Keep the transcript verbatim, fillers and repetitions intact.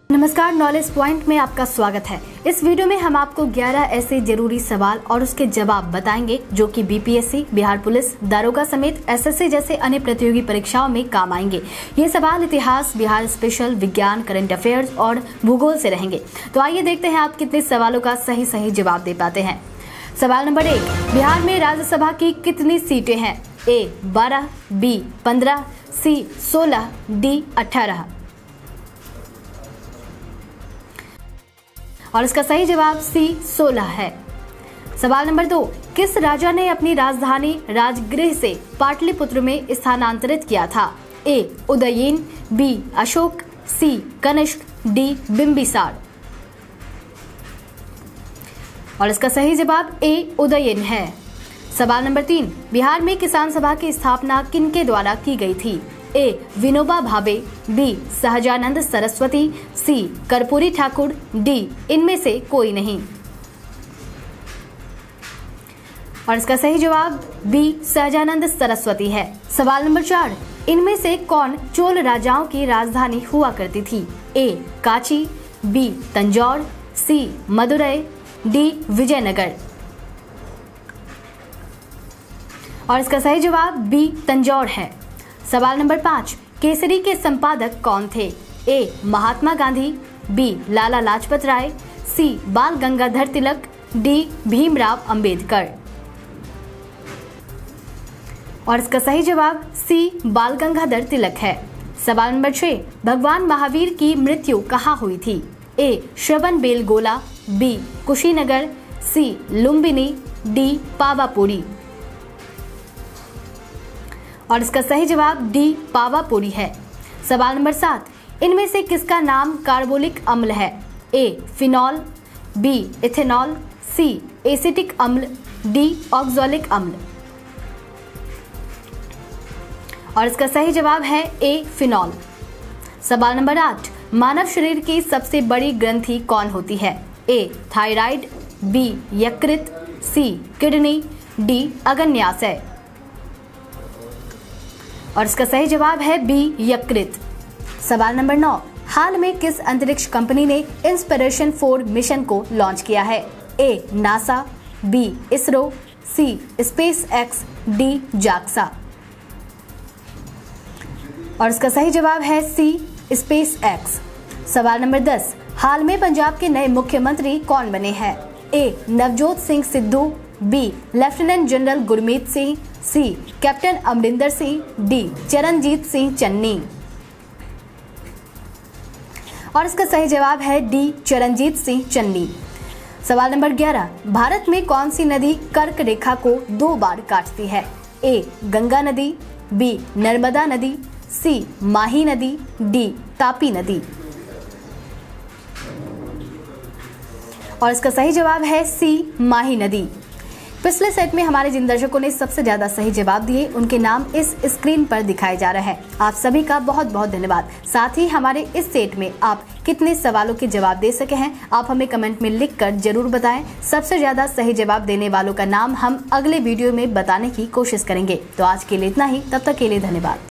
नमस्कार, knowledge point में आपका स्वागत है। इस वीडियो में हम आपको ग्यारह ऐसे जरूरी सवाल और उसके जवाब बताएंगे जो कि बीपीएससी, बिहार पुलिस, दारोगा समेत एसएससी जैसे अन्य प्रतियोगी परीक्षाओं में काम आएंगे। ये सवाल इतिहास, बिहार स्पेशल, विज्ञान, करंट अफेयर्स और भूगोल से रहेंगे। तो आइए देखते हैं आप कितने सवालों का सही सही जवाब दे पाते हैं। सवाल नंबर एक, बिहार में राज्यसभा की कितनी सीटें हैं? ए बारह, बी पंद्रह, सी सोलह, डी अठारह। और इसका सही जवाब सी सोलह है। सवाल नंबर दो, किस राजा ने अपनी राजधानी राजगृह से पाटलिपुत्र में स्थानांतरित किया था? A Udayan, B Ashok, C Kanishka, D Bimbisara. और इसका सही जवाब ए उदयन है। सवाल नंबर तीन, बिहार में किसान सभा की स्थापना किनके द्वारा की गई थी? A Vinoba Bhave, B Sahajanand Saraswati, C Karpoori Thakur, D इनमें से कोई नहीं। और इसका सही जवाब बी सहजानंद सरस्वती है। सवाल नंबर चार, इनमें से कौन चोल राजाओं की राजधानी हुआ करती थी? A Kanchi, B Tanjore, C Madurai, D Vijayanagar. और इसका सही जवाब बी तंजौर है। सवाल नंबर पाँच, केसरी के संपादक कौन थे? A Mahatma Gandhi, B Lala Lajpat Rai, C Bal Gangadhar Tilak, D Bhimrao Ambedkar. और इसका सही जवाब सी बाल गंगाधर तिलक है। सवाल नंबर छह, भगवान महावीर की मृत्यु कहाँ हुई थी? A Shravanabelagola, B Kushinagar, C Lumbini, D Pawapuri. और इसका सही जवाब डी पावापुरी है। सवाल नंबर सात, इनमें से किसका नाम कार्बोलिक अम्ल है? A phenol, B ethanol, C acetic अम्ल, डी ऑक्सैलिक अम्ल। और इसका सही जवाब है ए फिनॉल। सवाल नंबर आठ, मानव शरीर की सबसे बड़ी ग्रंथि कौन होती है? ए थायराइड, बी यकृत, सी किडनी, डी अग्न्याशय। और इसका सही जवाब है बी यकृत। सवाल नंबर नौ, हाल में किस अंतरिक्ष कंपनी ने इंस्पिरेशन फोर मिशन को लॉन्च किया है? A NASA, B ISRO, C SpaceX, D JAXA. और इसका सही जवाब है सी स्पेस एक्स। सवाल नंबर दस, हाल में पंजाब के नए मुख्यमंत्री कौन बने हैं? A Navjot Singh Sidhu, B lieutenant general Gurmeet Singh, C captain Amarinder Singh, D Charanjit Singh Channi. और इसका सही जवाब है डी चरणजीत सिंह चन्नी। सवाल नंबर ग्यारह, भारत में कौन सी नदी कर्क रेखा को दो बार काटती है? ए गंगा नदी, बी नर्मदा नदी, सी माही नदी, डी तापी नदी। और इसका सही जवाब है सी माही नदी। पिछले सेट में हमारे जिन दर्शकों ने सबसे ज्यादा सही जवाब दिए उनके नाम इस स्क्रीन पर दिखाए जा रहे हैं। आप सभी का बहुत बहुत धन्यवाद। साथ ही हमारे इस सेट में आप कितने सवालों के जवाब दे सके हैं आप हमें कमेंट में लिखकर जरूर बताएं। सबसे ज्यादा सही जवाब देने वालों का नाम हम अगले वीडियो में बताने की कोशिश करेंगे। तो आज के लिए इतना ही, तब तक के लिए धन्यवाद।